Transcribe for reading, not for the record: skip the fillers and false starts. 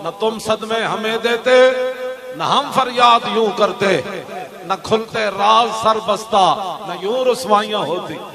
न तुम सदमे हमें देते, न हम फरियाद यूं करते, न खुलते राज सर बस्ता, न यूं रुसवाइयां होती।